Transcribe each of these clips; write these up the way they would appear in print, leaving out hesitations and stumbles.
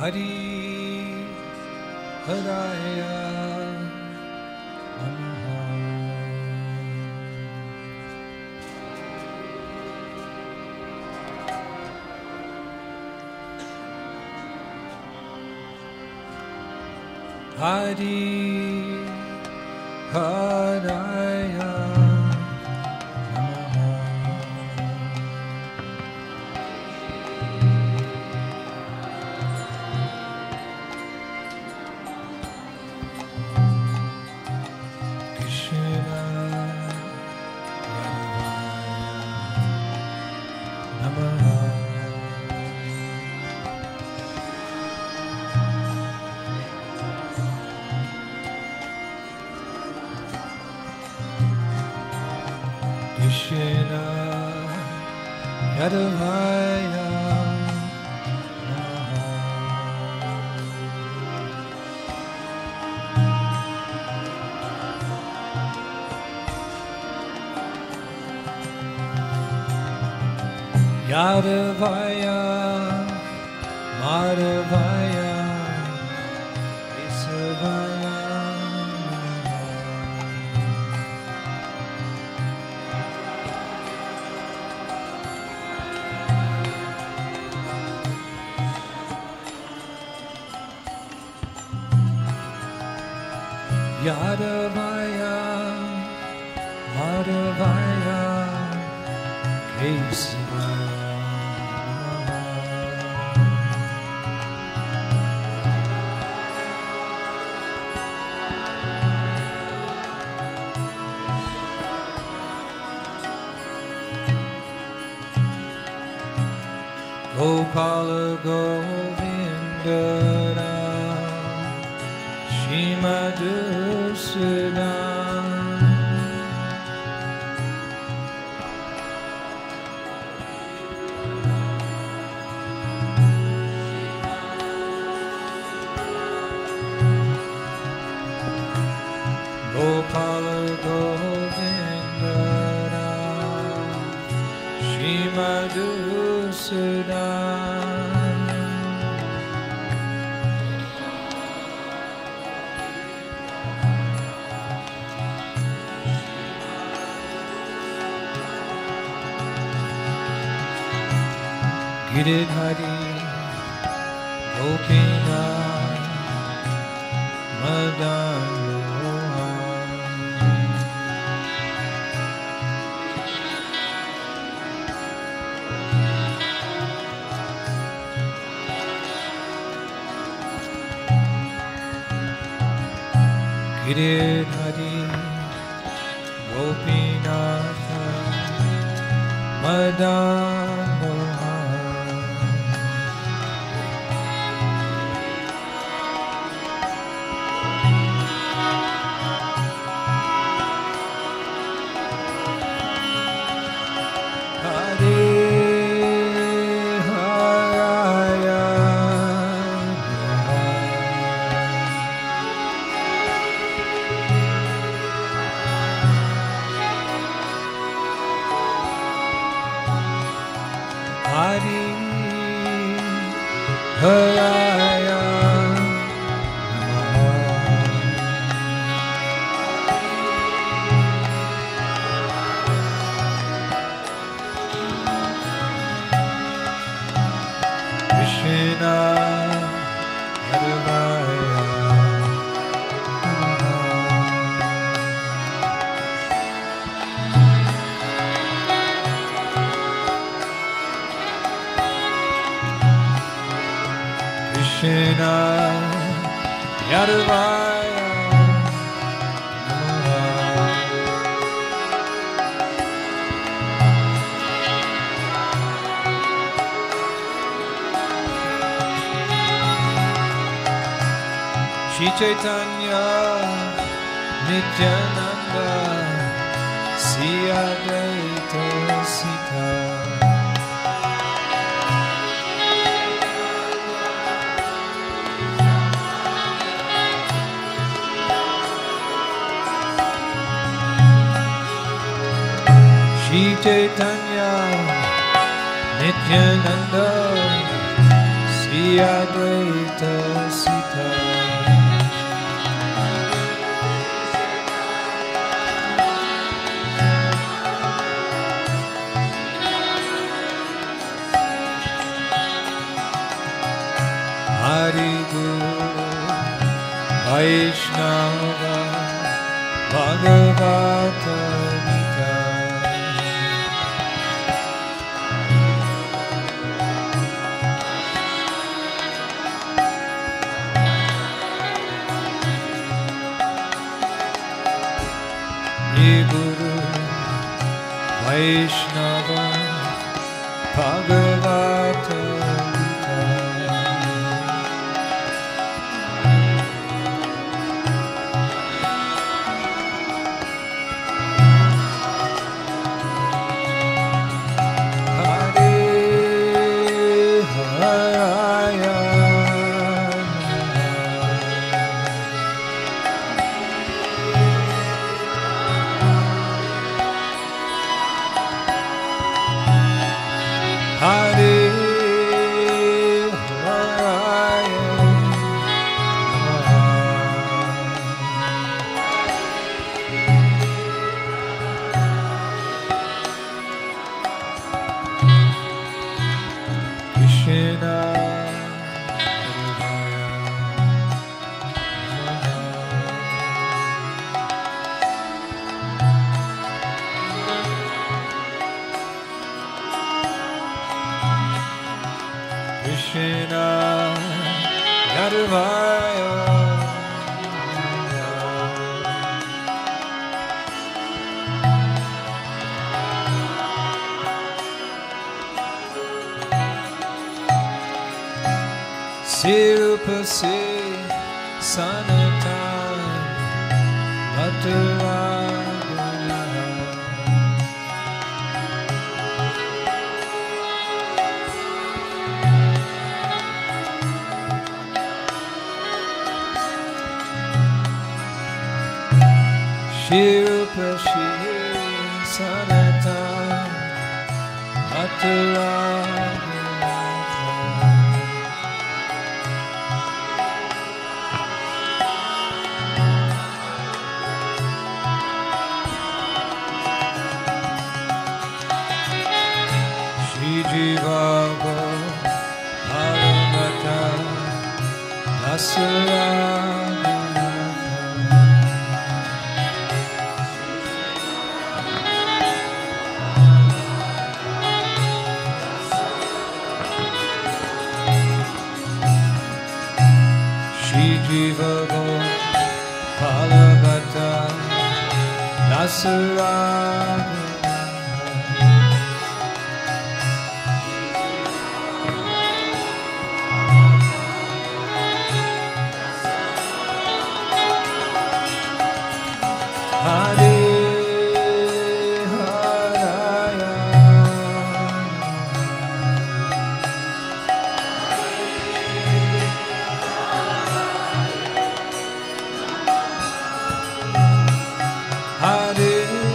Hare Haraya Namah. Hare Haraya Krishna Yadavaya Namah. Yadavaya Madhavaya Kesavaya Yadavaya Madhavaya Kesavaya. Gopala Govinda Madhusudan Gopala Govinda Shri Madhusudan Giridhari Gopinath Madan Mohan Giridhari Gopinath Madan Mohan Haraya Krishna Haraya Krishna Yadavaya Namah. Shri Chaitanya Nityananda Sri Advaita Sita Shri Chaitanya Nityananda Sri Advaita Vaishnava Bhagavata Gita. Guru Vaishnava Bhagavata Gita. Sirupase Sanatan Maturagana Shirupase Sanatan Maturagana Jivago Bhagavata Dasaragana Shri Jivago Bhagavata Dasaragana Hare Haraya Hare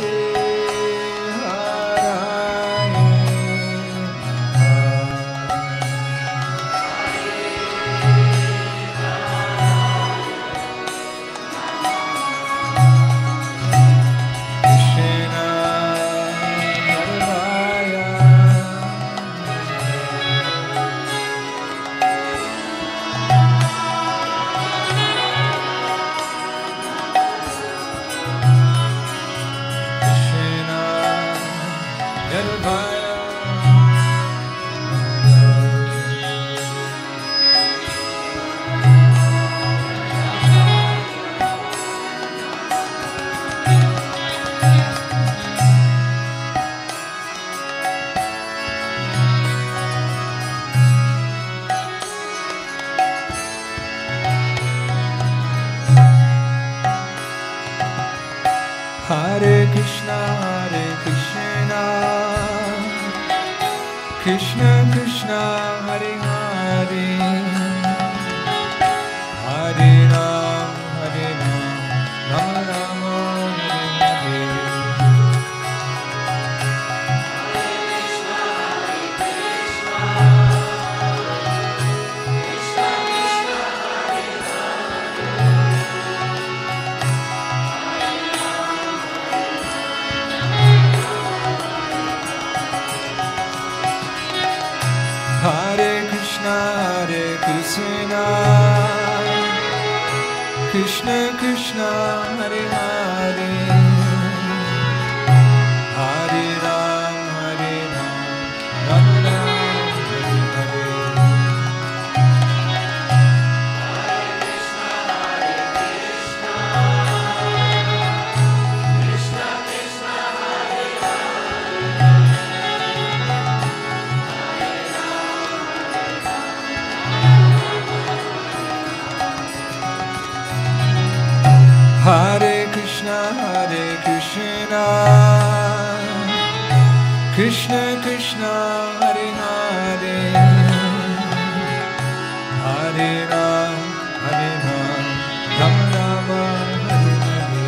Hare Krishna, Krishna Krishna, Hare Hare, Hare Ram, Rama Rama, Hare Hare. Hare Krishna, Krishna Krishna Hare Hare Hare Ram Hare Ram Ram Ram Hare Hare Hare Krishna Krishna Krishna Hare Hare Hare Ram Hare Ram Ram Ram Hare Hare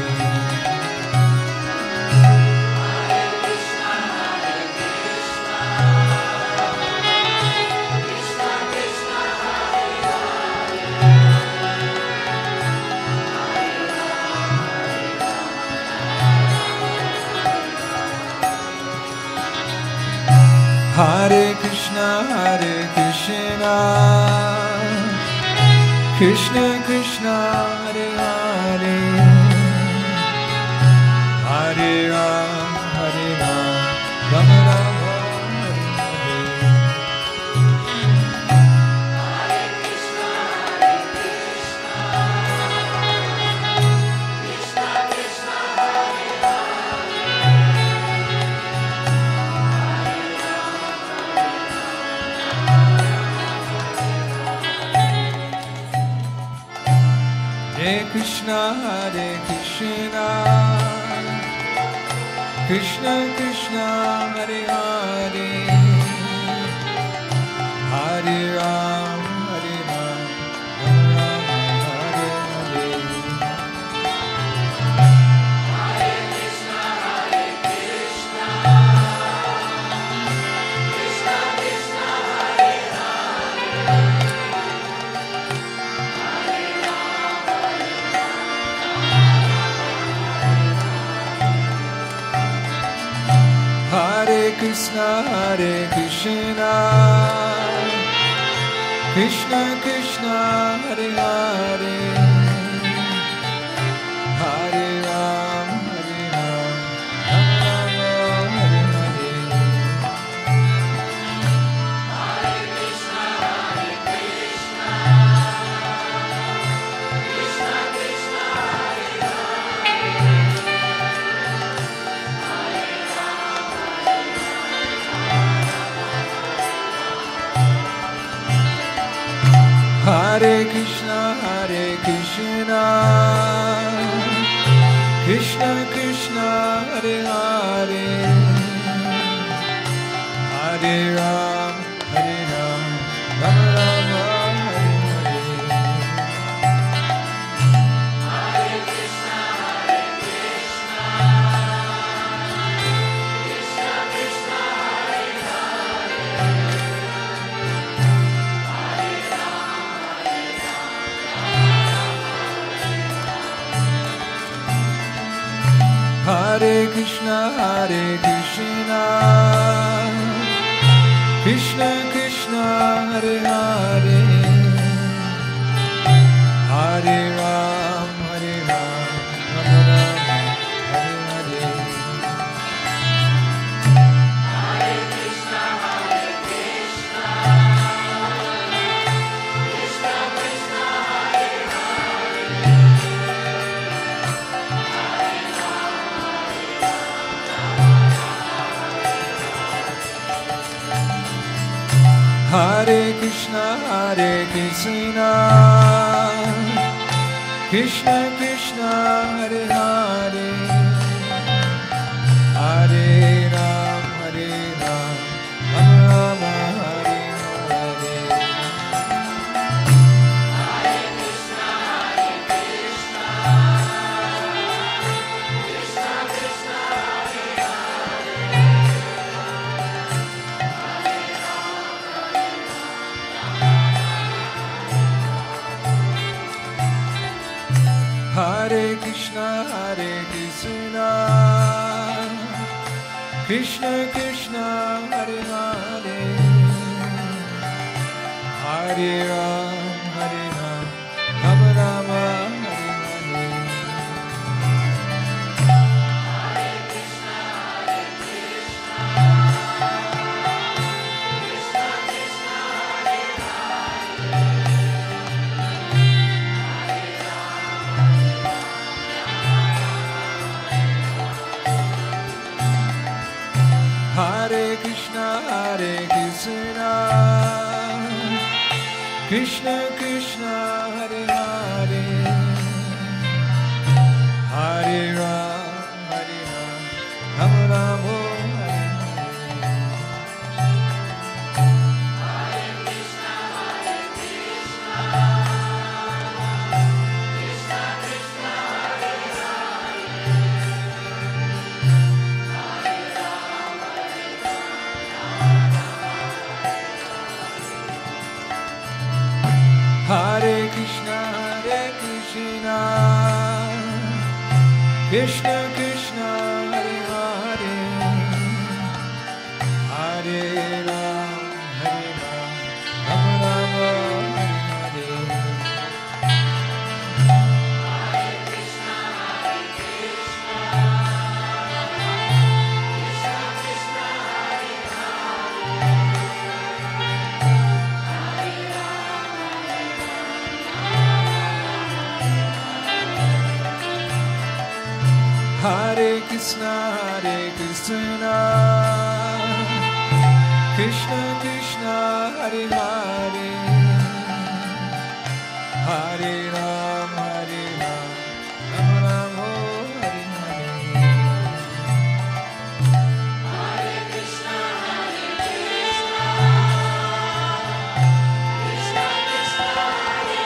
Hare Krishna Krishna Krishna Hare Hare Hare Ram Hare Ram Ram Ram Hare Hare Hare Krishna Krishna Krishna Hare Hare Hare Ram Hare Ram Ram Ram Hare Hare Hare Krishna Krishna Krishna Hare Hare Krishna Krishna Krishna Hare Hare Hare Ram Hare Ram Ram Ram Hare Hare Hare Krishna Krishna Krishna Hare Hare Krishna Krishna Krishna Hare Hare Hare Ram Hare Ram Ram Ram Hare Hare Hare Krishna Krishna Krishna Hare Hare Krishna Krishna Krishna Hare Hare Hare Ram Hare Ram Ram Ram Hare Hare Hare Krishna Krishna Krishna Hare Hare Krishna Krishna Krishna Hare Hare Hare Ram Hare Ram Ram Ram Hare Hare Hare Krishna Krishna Krishna Hare Hare Krishna Krishna Krishna Hare Hare Hare Ram Hare Ram Ram Ram Hare Hare Hare Krishna, Krishna Krishna, Hare Hare, Hare Ram, Ram Ram, Hare Hare Krishna, Krishna Krishna, Hare Hare, Hare Ram, Ram Ram, Hare Hare. Hare Krishna, Krishna Krishna, Hare Hare Krishna, Krishna Krishna, Hare Hare, Hare Ram, Ram Ram, Hare Hare. Hare Krishna, Krishna Krishna, Hare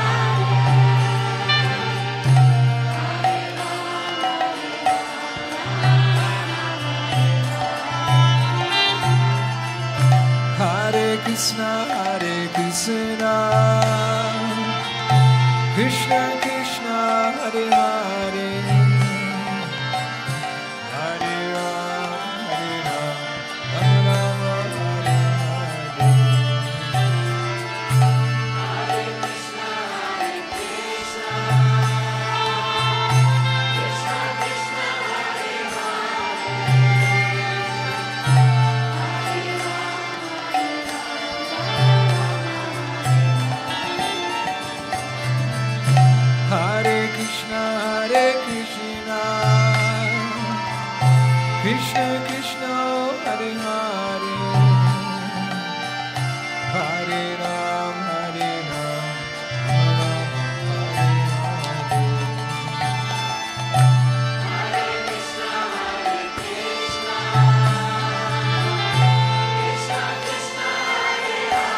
Hare Krishna, Krishna Krishna, Hare Hare, Hare Ram, Ram Ram, Hare Hare. Hare Krishna, Krishna Krishna, Hare Hare Krishna, Krishna Krishna, Hare Hare, Hare Ram, Ram Ram, Hare Hare. Hare Krishna, Krishna Krishna, Hare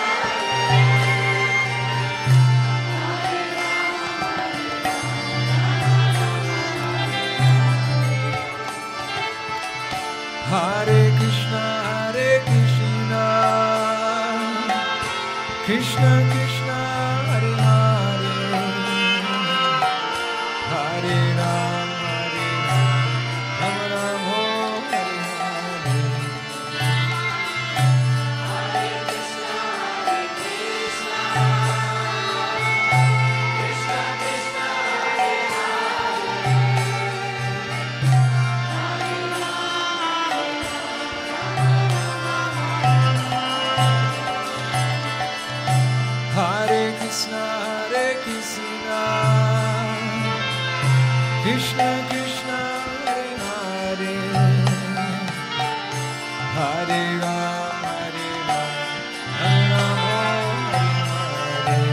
Hare Krishna, Krishna Krishna, Hare Hare, Hare Ram, Ram Ram, Hare Hare. Hare Krishna, Krishna Krishna, Hare Hare Krishna, Krishna Krishna, Hare Hare, Hare Ram, Ram Ram, Hare Hare.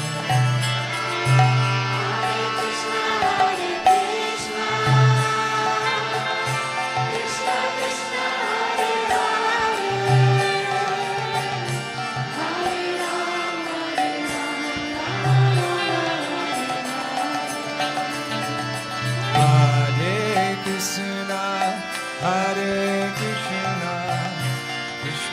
Hare Krishna, Krishna Krishna, Hare Hare Krishna,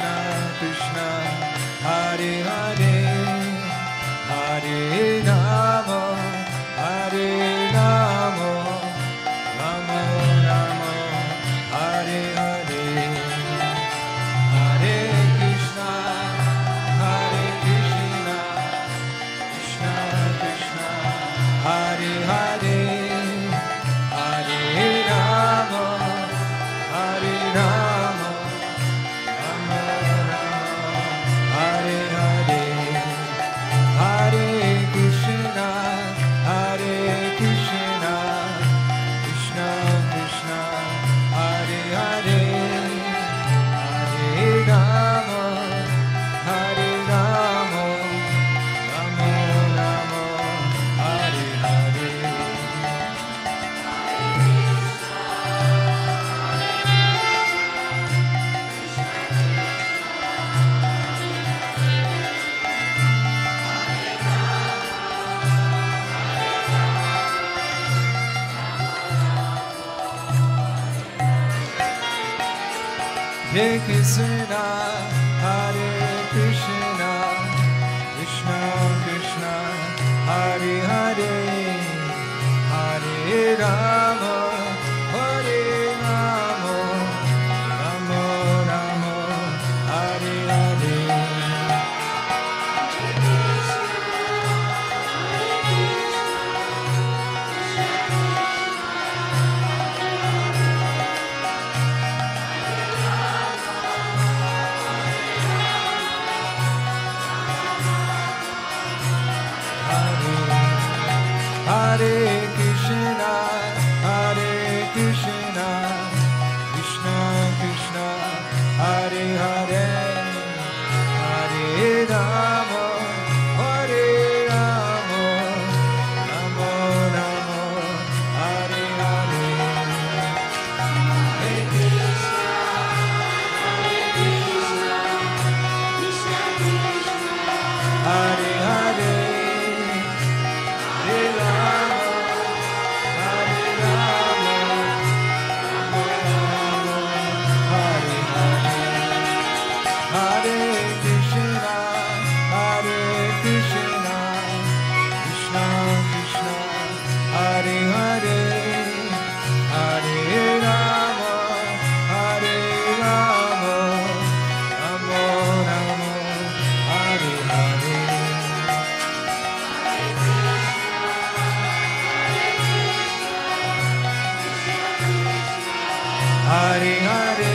Hare Krishna, Hare Krishna, Krishna Krishna, Hare Hare, Hare Rama, Hare Rama, Rama Rama, Hare Hare. Hare Krishna, Hare Krishna, Krishna Krishna, Hare Hare, Hare Rama, Hare Rama, Rama Rama, Hare Hare. Hare Krishna, Hare Krishna, Krishna Krishna, Hare Hare. Hare Hare,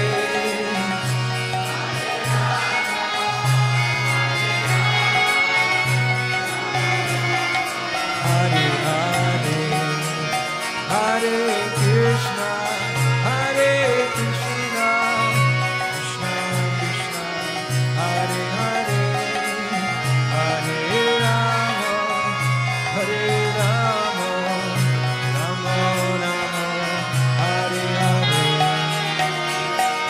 Hare Hare, Hare Krishna, Hare Krishna, Krishna Krishna, Hare Hare, Hare Rama, Hare Rama, Rama Rama, Hare Hare.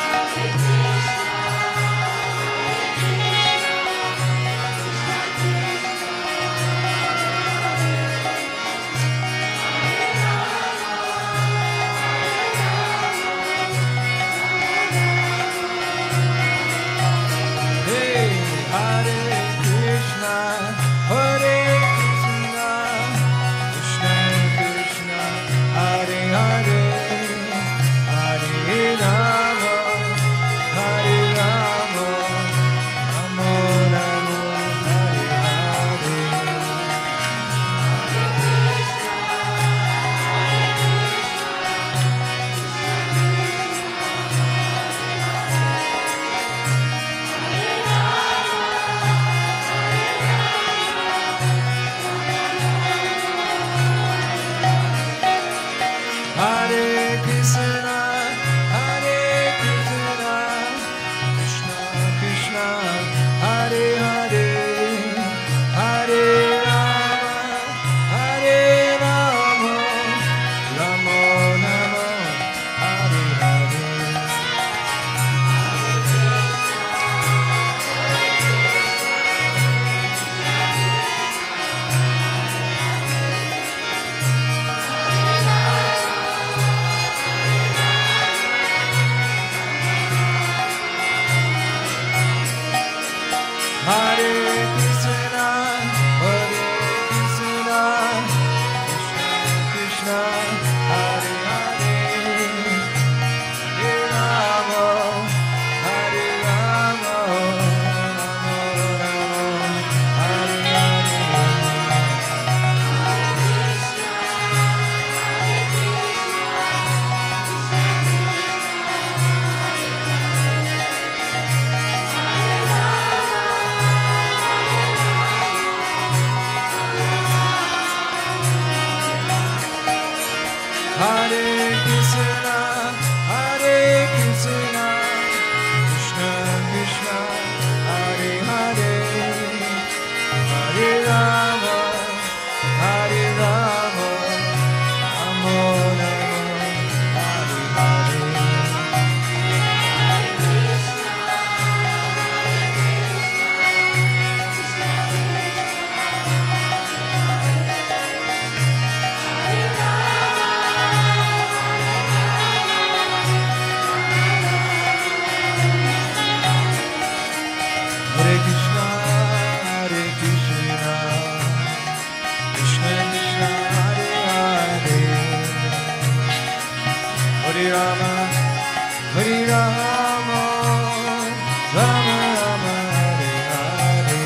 Hare Rama, Hare Rama, Rama Rama, Hare Hare.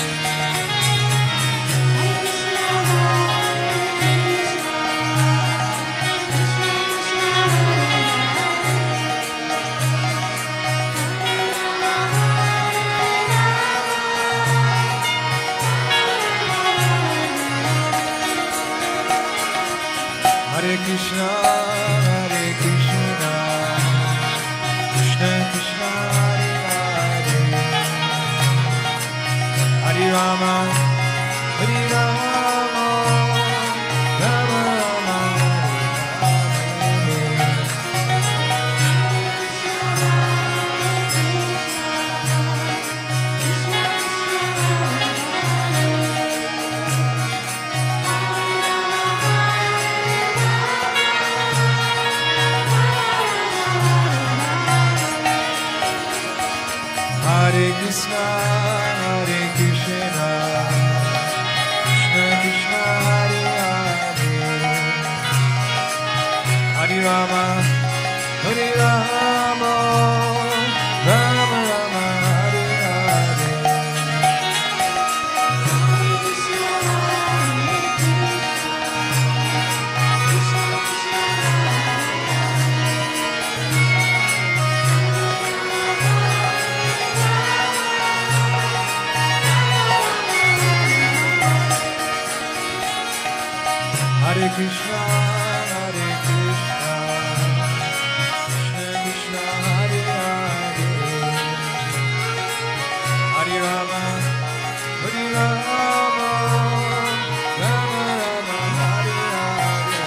Hare Krishna, Hare Krishna, Krishna Krishna, Hare Hare, Hare Rama, Hare Rama, Rama Rama, Hare Hare Krishna, Hare Krishna, Krishna Krishna, Hare Hare, Hare Rama, Hare Rama, Rama Rama, Hare Hare. Hare Krishna, Hare Krishna, Krishna Krishna, Hare Hare, Hare Rama, Hare Rama, Rama Rama, Hare Hare.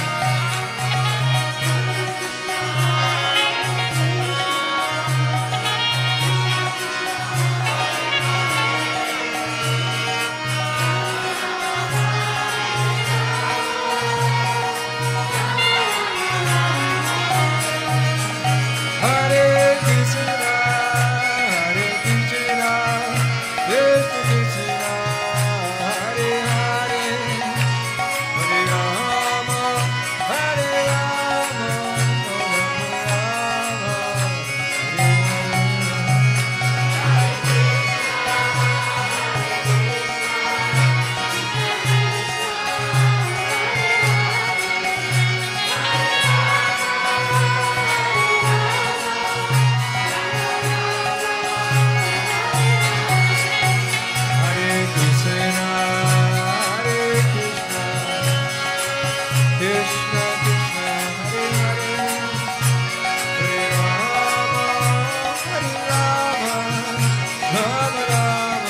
Hare Krishna, Hare Krishna, Krishna Krishna, Hare Hare, Hare Rama, Hare Rama, Rama Rama, Hare Hare Krishna, Hare Krishna, Krishna Krishna, Hare Hare, Hare Rama, Hare Rama, Rama Rama,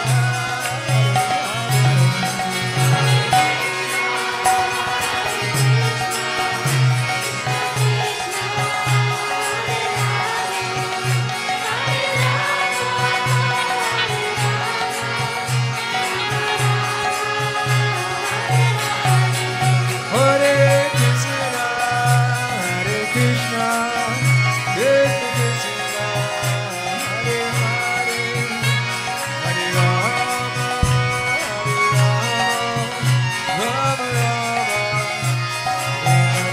Hare Krishna, Hare Krishna, Krishna Krishna, Hare Hare, Hare Rama, Hare Rama, Rama Rama, Hare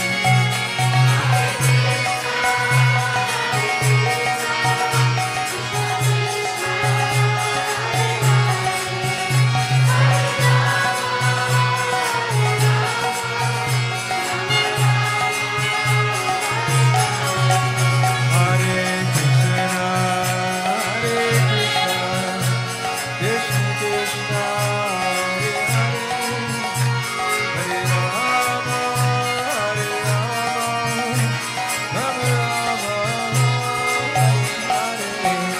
Hare Krishna, Hare Krishna, Krishna Krishna, Hare Hare, Hare Rama, Hare Rama, Rama Rama, Hare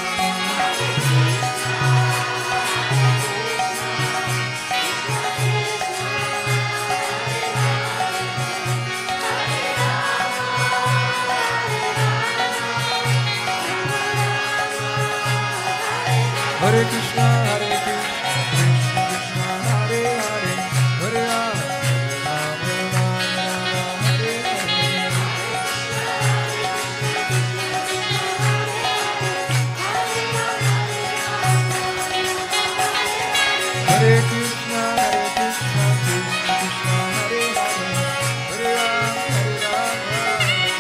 Hare Krishna, Hare Krishna, Krishna Krishna, Hare Hare, Hare Rama, Hare Rama, Hare Hare. Hare Krishna, Hare Krishna, Krishna Krishna, Hare Hare, Hare Rama, Hare Rama,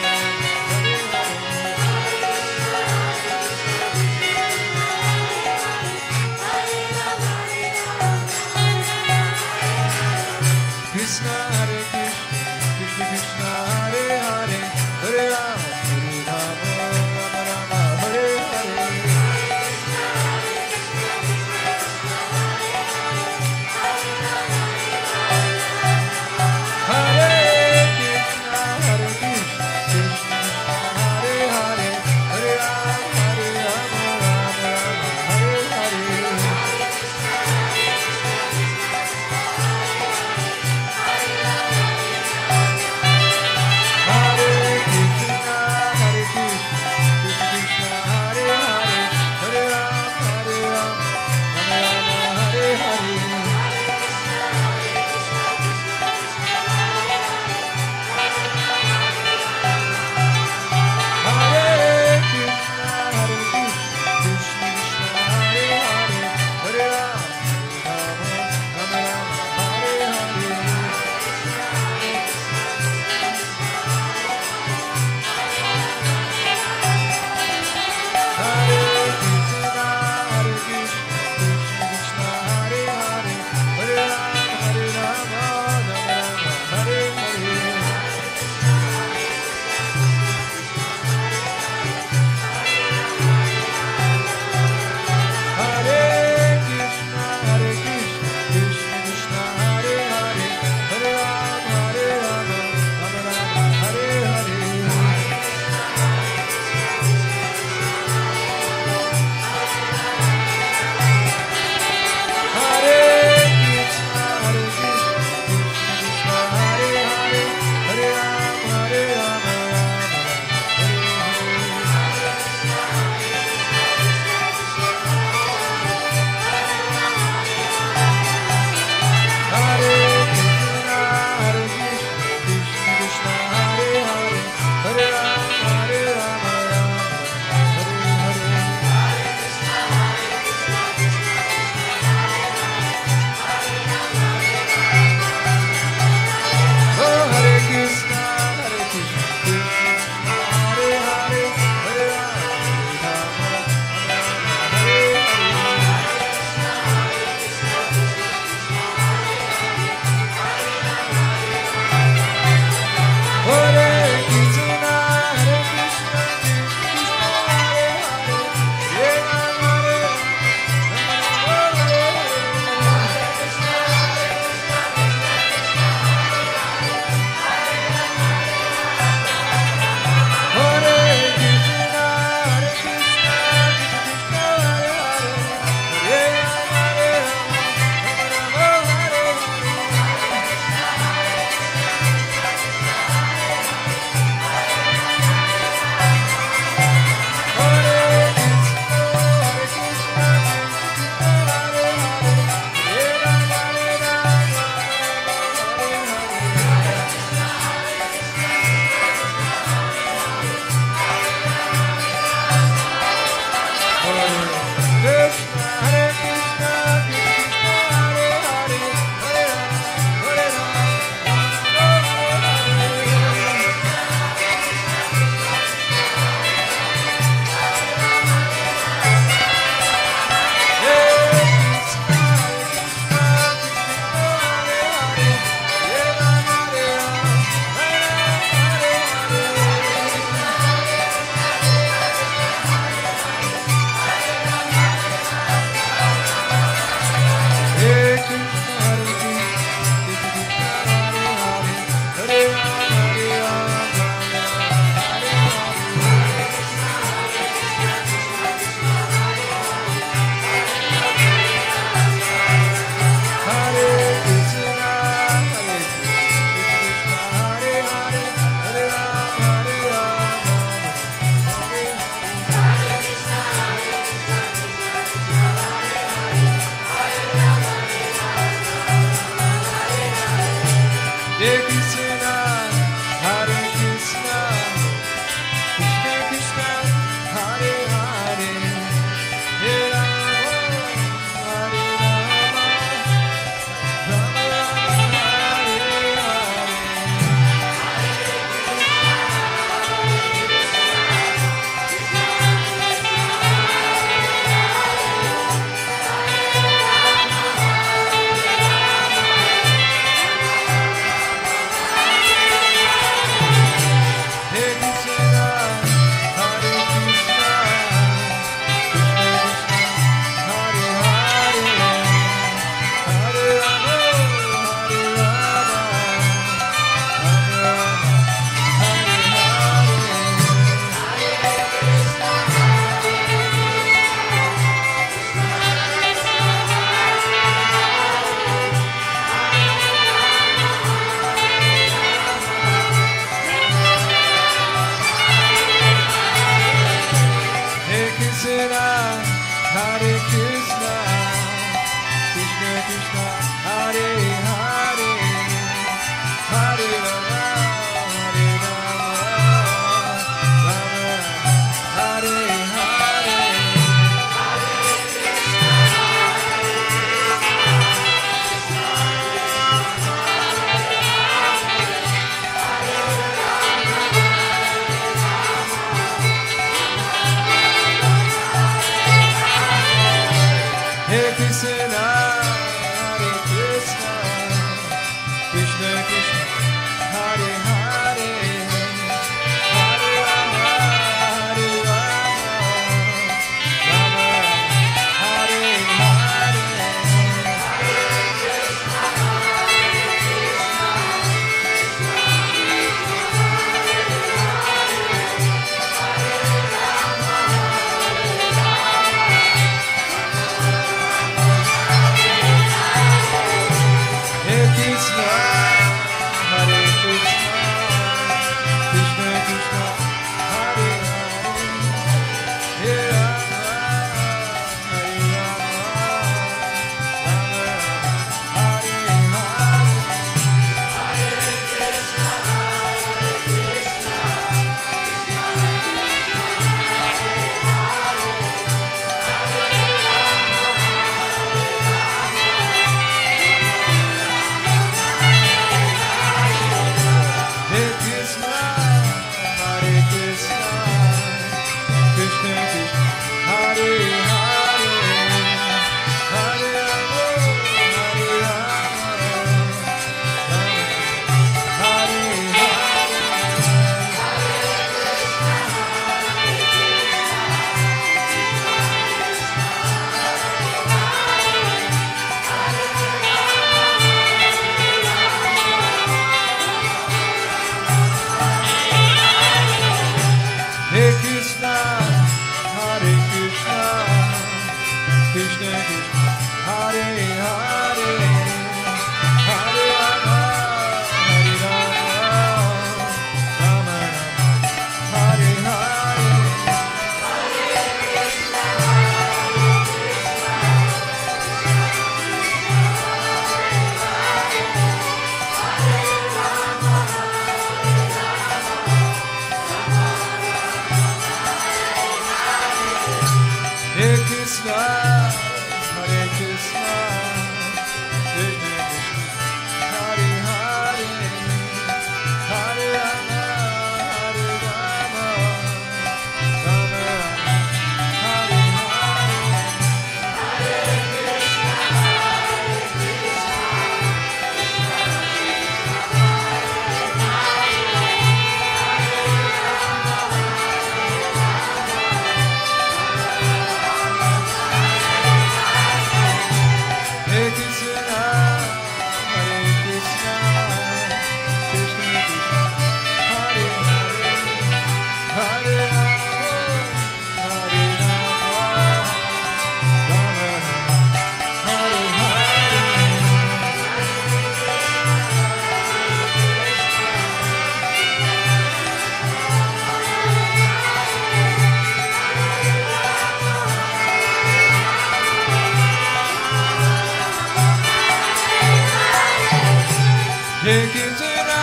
Hare Krishna,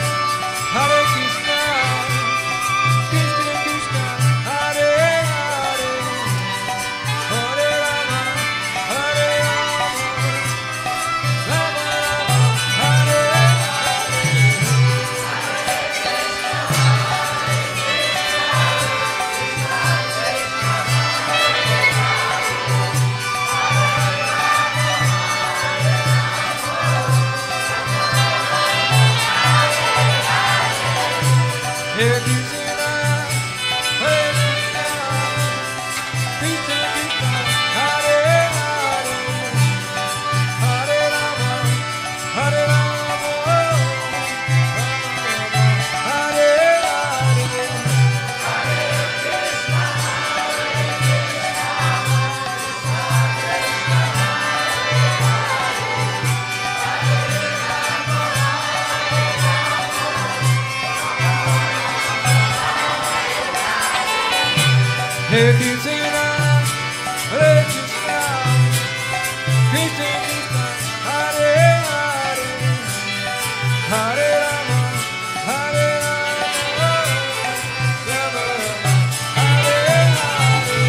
Hare Krishna, Krishna Krishna, Hare Hare, Hare Rama, Hare Rama, Rama Rama, Hare Hare. Hare Krishna, Hare Krishna, Krishna Krishna, Hare Hare, Hare Rama, Hare Rama, Hare Hare. Hare Krishna, Hare Krishna, Krishna Krishna, Hare Hare, Hare Rama, Hare Rama, Rama Rama, Hare Hare.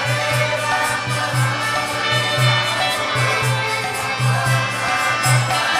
Hare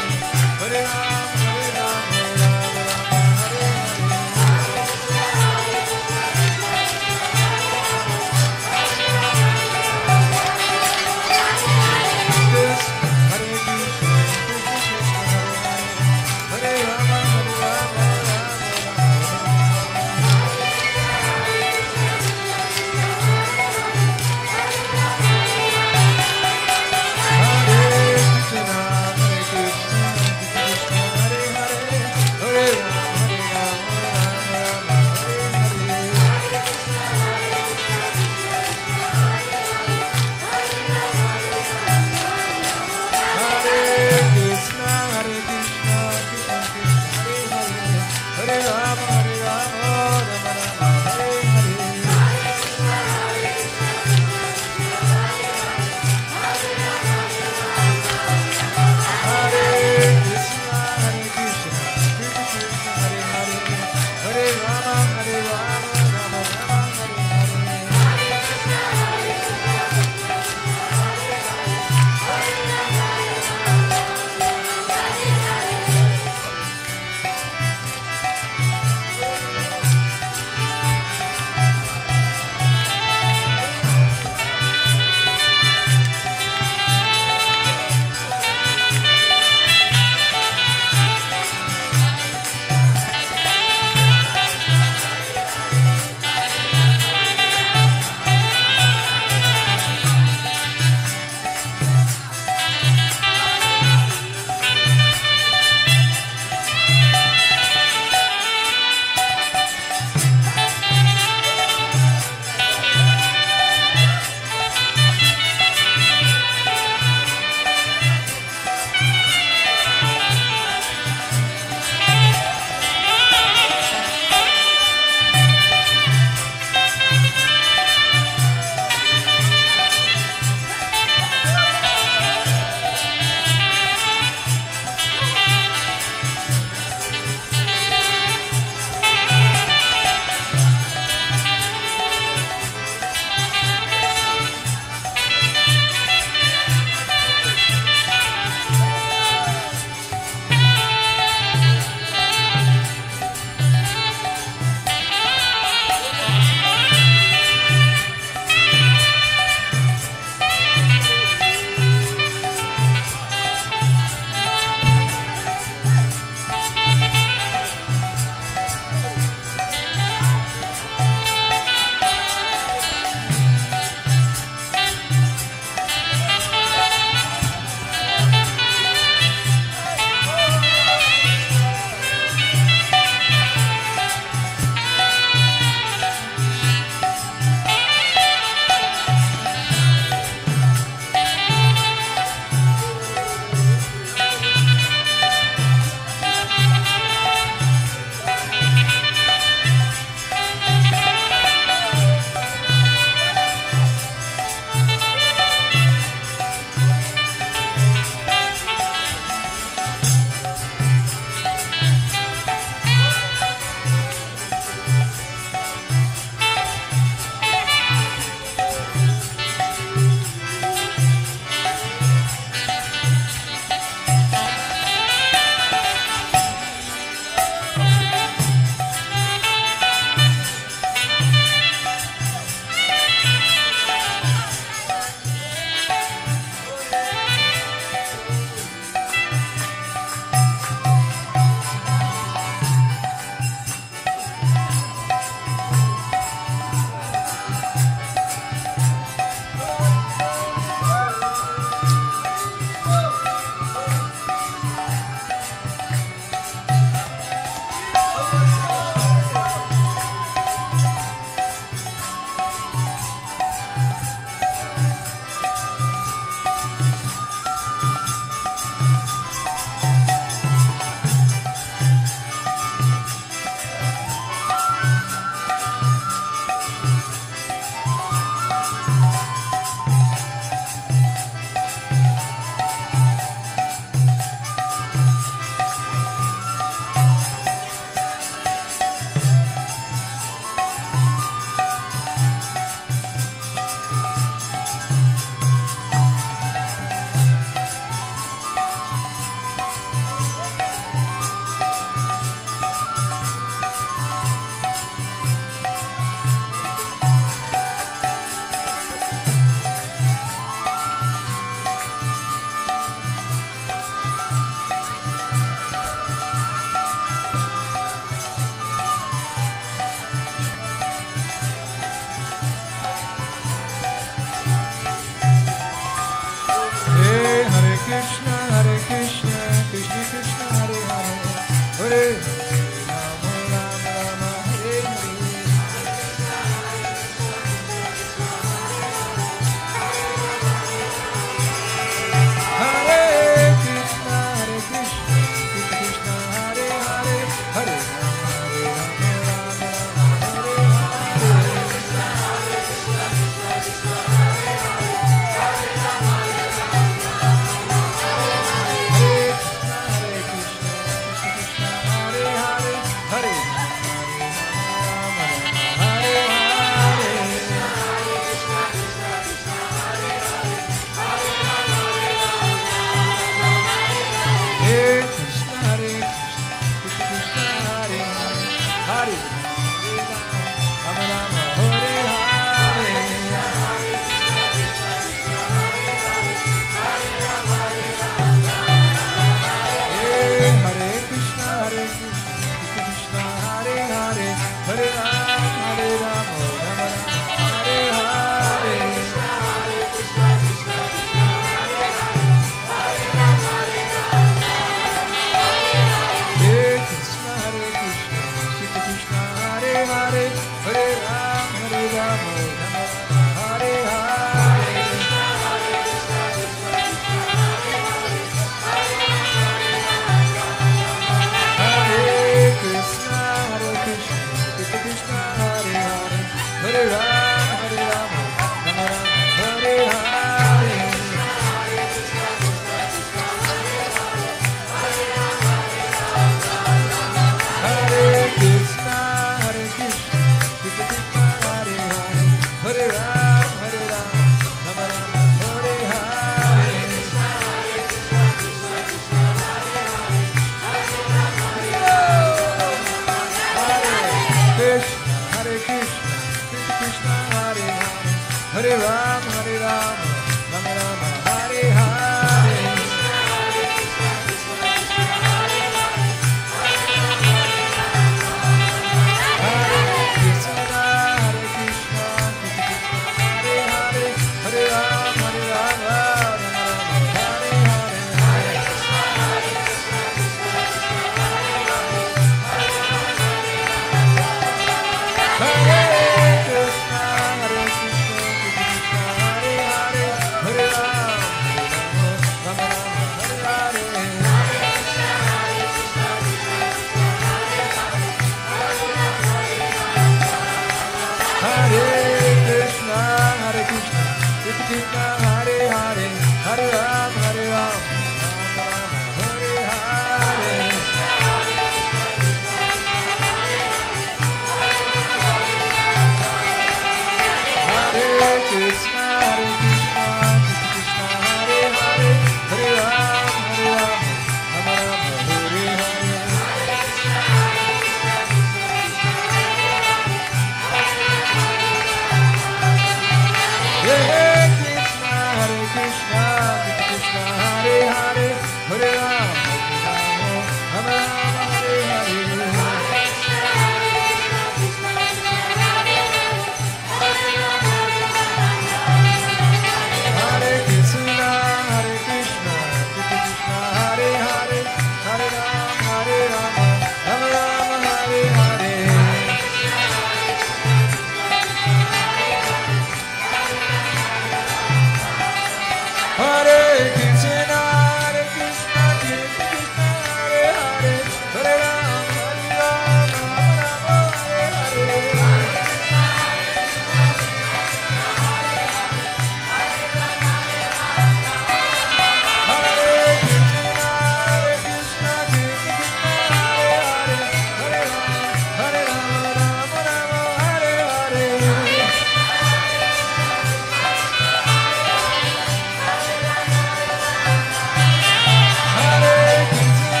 Hare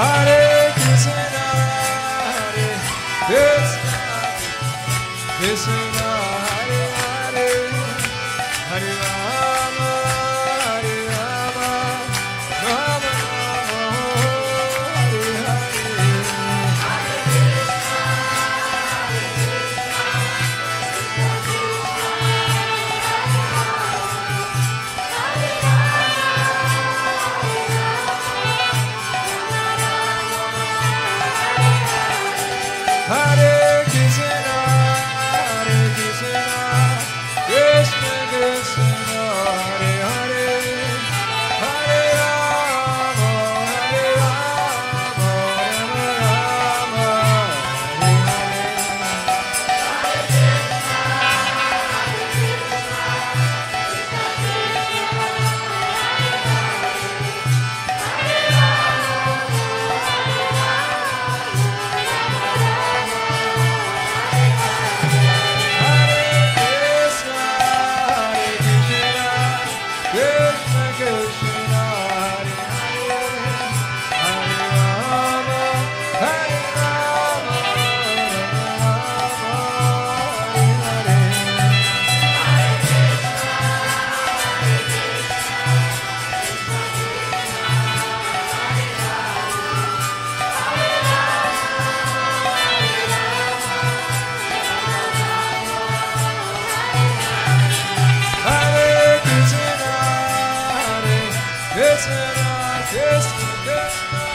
Hare Krishna, Krishna Krishna, Hare Hare, Hare Rama, Hare Rama, Rama Rama, Hare Hare. Hare Krishna, Krishna Krishna, Hare Hare, Hare Rama, Hare Rama, Rama Rama, Hare Krishna, Krishna, Krishna.